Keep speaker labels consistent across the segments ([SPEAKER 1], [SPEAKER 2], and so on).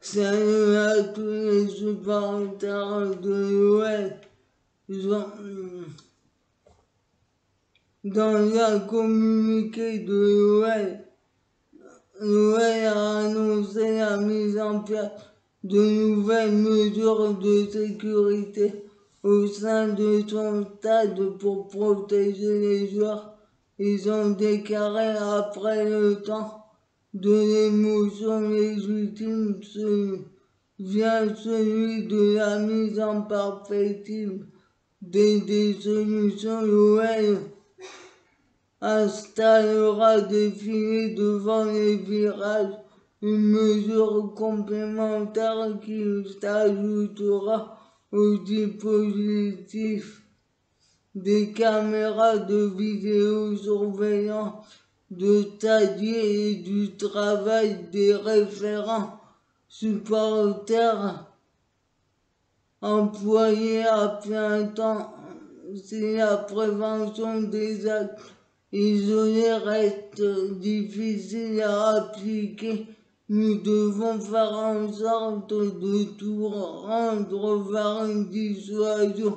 [SPEAKER 1] Salut à tous les supporters de l'Ouest. Dans un communiqué de l'OL a annoncé la mise en place de nouvelles mesures de sécurité au sein de son stade pour protéger les joueurs. Ils ont déclaré après le temps de l'émotion légitime vient celui de la mise en perspective des solutions. L'OL installera des filets devant les virages, une mesure complémentaire qui s'ajoutera au dispositif des caméras de vidéosurveillance de stadier et du travail des référents supporters employés à plein temps. Si la prévention des actes isolés reste difficile à appliquer, nous devons faire en sorte de tout rendre vers une dissuasion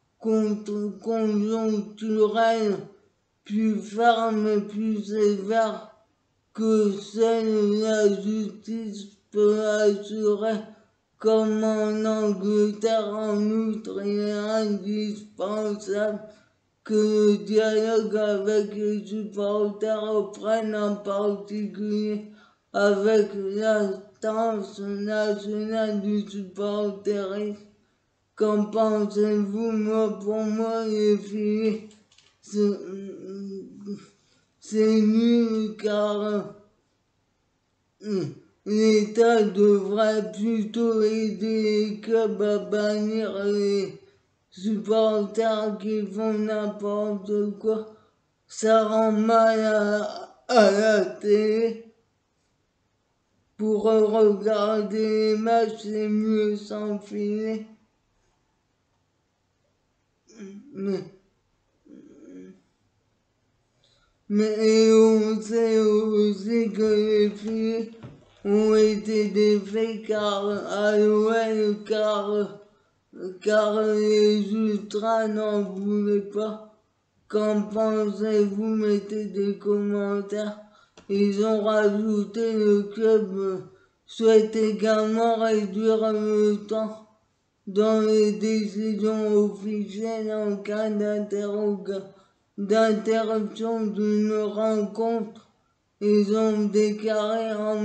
[SPEAKER 1] conjoncturelle plus ferme et plus sévère que seule la justice peut assurer. Comme en Angleterre, en outre, il est indispensable que le dialogue avec les supporters reprenne, en particulier avec l'instance nationale du supporterisme. Qu'en pensez-vous? Pour moi, les filets, c'est nul car l'État devrait plutôt aider les clubs à bannir les supporters qui font n'importe quoi. Ça rend mal à la télé. Pour regarder les matchs, c'est mieux sans filet. Mais on sait aussi que les filets ont été défaits à l'OL car les ultras n'en voulaient pas. Qu'en pensez-vous? Mettez des commentaires. Ils ont rajouté le club souhaite également réduire le temps dans les décisions officielles en cas d'interruption d'une rencontre. Ils ont déclaré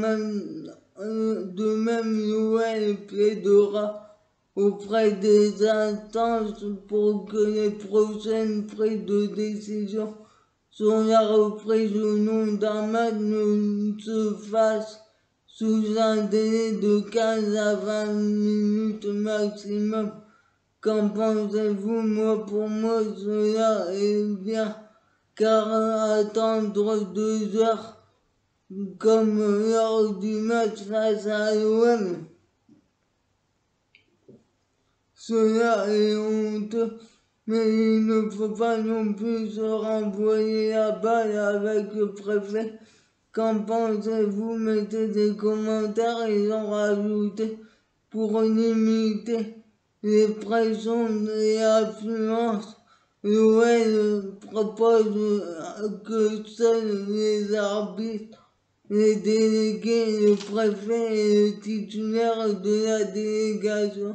[SPEAKER 1] de même l'OL plaidera auprès des instances pour que les prochaines prises de décision sur la reprise ou non d'un match ne se fassent sous un délai de 15 à 20 minutes maximum. Qu'en pensez-vous? Pour moi, cela est bien, car attendre 2 heures comme lors du match face à l'OM, cela est honteux, mais il ne faut pas non plus se renvoyer la balle avec le préfet. Qu'en pensez-vous? Mettez des commentaires. Ils ont rajouté pour limiter les pressions et affluences. L'OL propose que seuls les arbitres, les délégués, le préfet et le titulaire de la délégation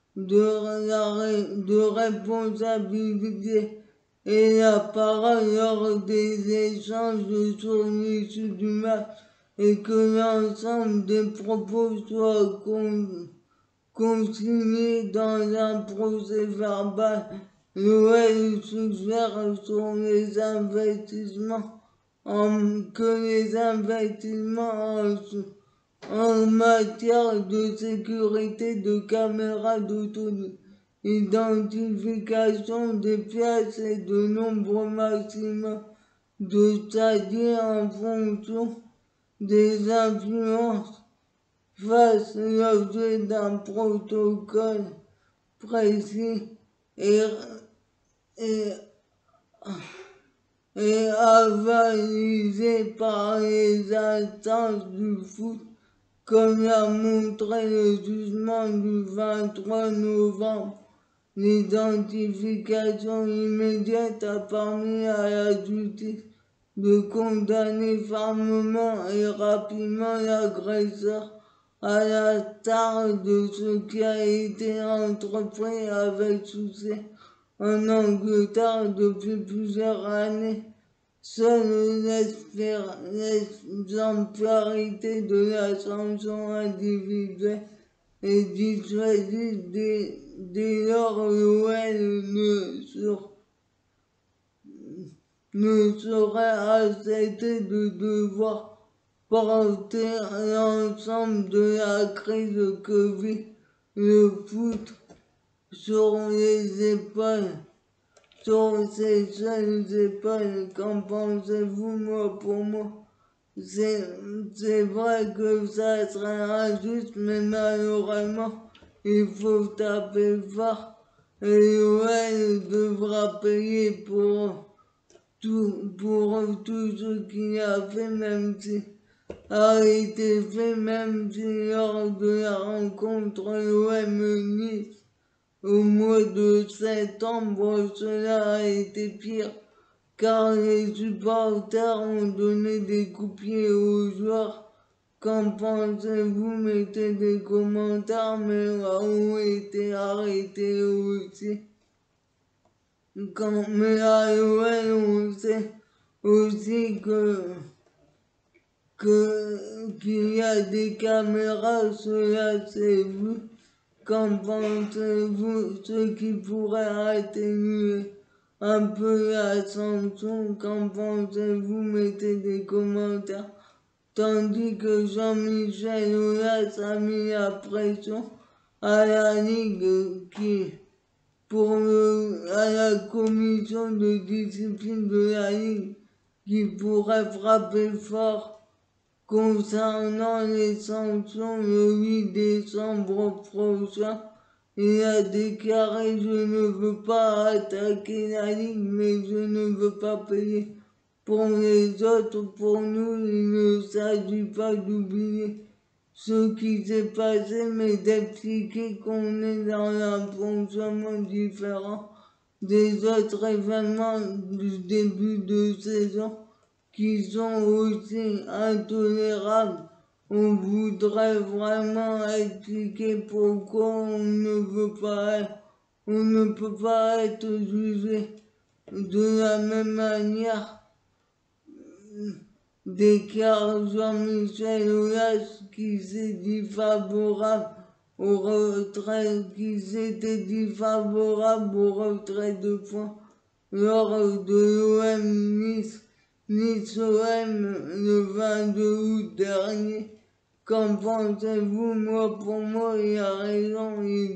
[SPEAKER 1] de responsabilité et la parole lors des échanges sur l'issue du match et que l'ensemble des propos soient consignés dans un procès verbal. L'OL suggère sur les investissements que les investissements en matière de sécurité, de caméras d'auto-identification des pièces et de nombre maximum de stadiers en fonction des influences fassent l'objet d'un protocole précis et avalisé par les instances du foot. comme l'a montré le jugement du 23 novembre. L'identification immédiate a permis à la justice de condamner fermement et rapidement l'agresseur, à l'instar de ce qui a été entrepris avec succès en Angleterre depuis plusieurs années. Seule l'exemplarité de la sanction individuelle est dissuasive dès lors l'OL ne saurait accepter de devoir porter l'ensemble de la crise que vit le foot sur les épaules, sur ses seules épaules. Qu'en pensez-vous? Moi, pour moi, c'est vrai que ça serait injuste, mais malheureusement, il faut taper fort et l'OL devra payer pour tout ce qu'il a fait, même si a été fait, même si lors de la rencontre l'OM Nice au mois de septembre, cela a été pire, car les supporters ont donné des coups de pied aux joueurs. Qu'en pensez-vous? Mettez des commentaires, mais ont été arrêtés aussi. Mais à l'OL, on sait aussi qu'il y a des caméras, cela s'est vu. Qu'en pensez-vous? Ce qui pourrait atténuer un peu la sanction. Qu'en pensez-vous? Mettez des commentaires. Tandis que Jean-Michel Aulas a mis la pression à la Ligue à la commission de discipline de la Ligue qui pourrait frapper fort concernant les sanctions le 8 décembre prochain. Il a déclaré: je ne veux pas attaquer la Ligue, mais je ne veux pas payer pour les autres. Pour nous, il ne s'agit pas d'oublier ce qui s'est passé, mais d'expliquer qu'on est dans un fonctionnement différent des autres événements du début de saison qui sont aussi intolérables. On voudrait vraiment expliquer pourquoi on ne peut pas être jugé de la même manière. Déclare Jean-Michel Aulas, qui s'est dit favorable au retrait, de points lors de l'OM Nice-OM le 22 août dernier. Qu'en pensez-vous? Moi, pour moi, il a raison, il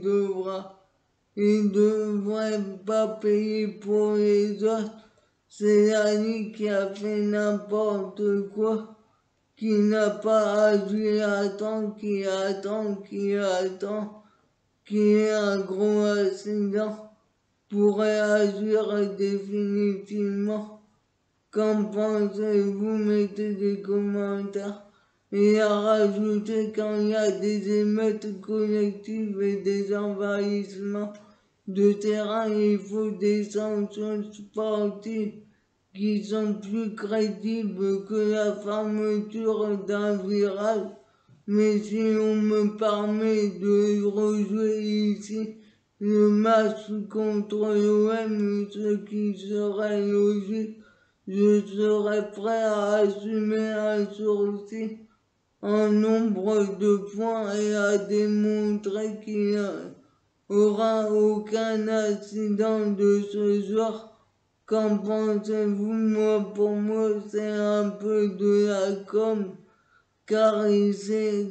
[SPEAKER 1] devrait pas payer pour les autres. C'est la Ligue qui a fait n'importe quoi, qui n'a pas agi à temps, qui attend qu'il y ait un gros accident pour réagir définitivement. Qu'en pensez-vous? Mettez des commentaires. Et à rajouter, quand il y a des émeutes collectives et des envahissements de terrain, il faut des sanctions sportives qui sont plus crédibles que la fermeture d'un virage. Mais si on me permet de rejouer ici le match contre l'OM, ce qui serait logique, je serais prêt à assumer un sursis en nombre de points et à démontrer qu'il n'y aura aucun accident de ce genre. Qu'en pensez-vous? Moi, pour moi, c'est un peu de la com, car il sait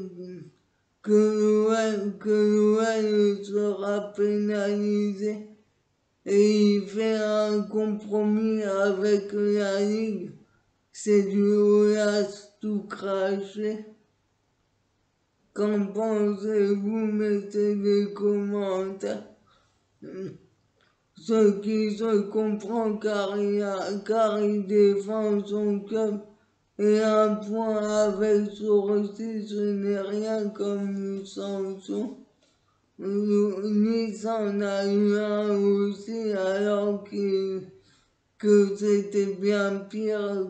[SPEAKER 1] que l'OL sera pénalisé et il fait un compromis avec la Ligue. C'est du Aulas tout craché. Qu'en pensez-vous? Mettez des commentaires. Ce qui se comprend car il défend son club Et un point avec sourcil, ce n'est rien comme une sanction. Lui s'en a eu un aussi alors que c'était bien pire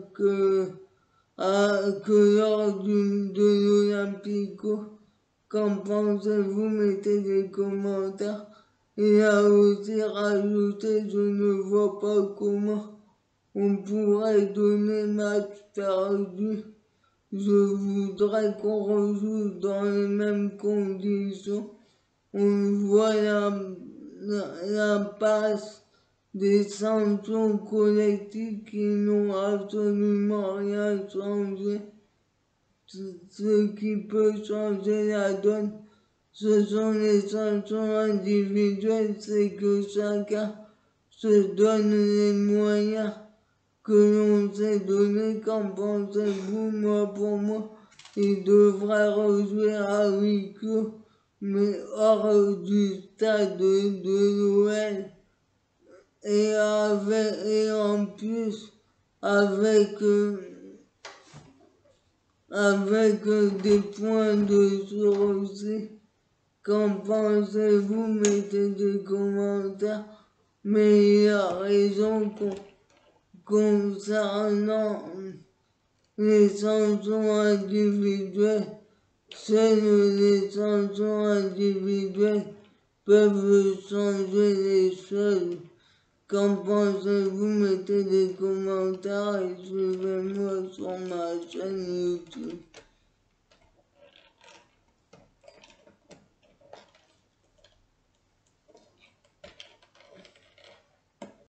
[SPEAKER 1] que lors de l'Olympico. Qu'en pensez-vous? Mettez des commentaires. Il a aussi rajouté, je ne vois pas comment on pourrait donner match perdu. Je voudrais qu'on rejoue dans les mêmes conditions. On voit l'impasse des sanctions collectives qui n'ont absolument rien changé. Ce qui peut changer la donne, ce sont les sanctions individuelles, c'est que chacun se donne les moyens que l'on s'est donné. Qu'en pensez-vous? Moi, pour moi, il devrait rejouer à huis clos, mais hors du stade de l'OL. Et en plus, avec des points de sourcil. Qu'en pensez-vous? Mettez des commentaires. Mais il a raison concernant les sanctions individuelles. Seules les sanctions individuelles peuvent changer les choses. Qu'en pensez-vous? Mettez des commentaires et suivez-moi sur ma chaîne YouTube.